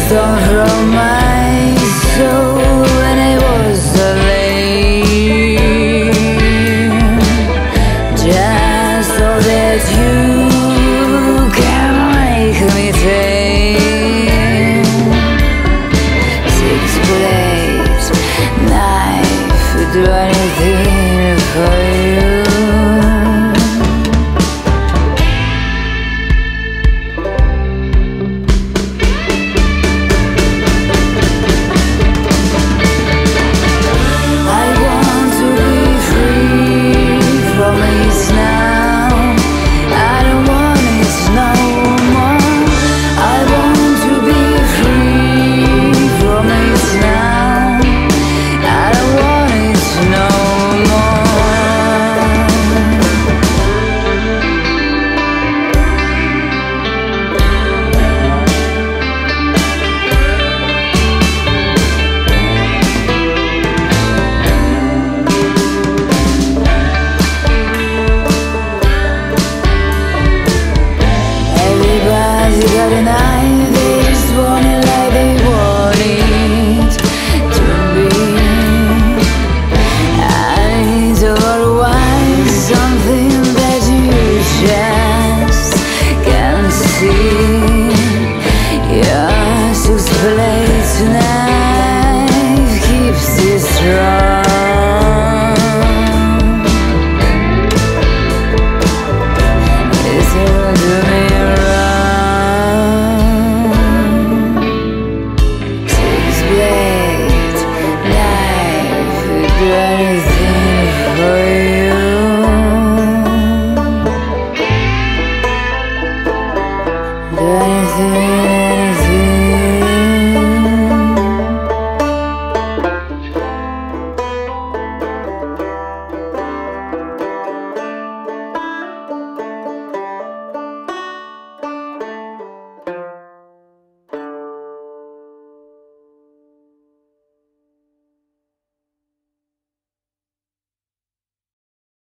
stone from my soul when I was alone, just so that you can make me tame. 6 blades, knife, do anything for you. You got a knife, they just want it like they want it to be. I need to otherwise something that you just can't see. Your 6 blades knife keeps you strong. It's hard to me. What is